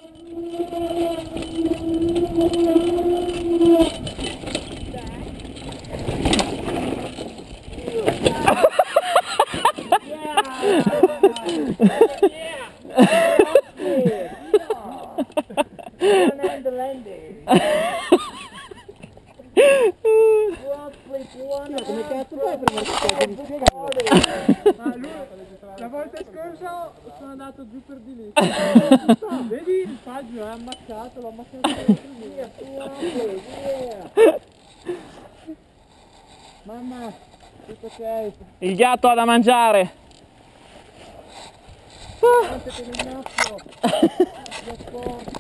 Come cazzo fai per la volta scorsa sono andato giù per di lì. Vedi il faggio è ammazzato, l'ho ammazzato via. Mamma, tutto ok. Il gatto ha da mangiare. Guardate che il naso.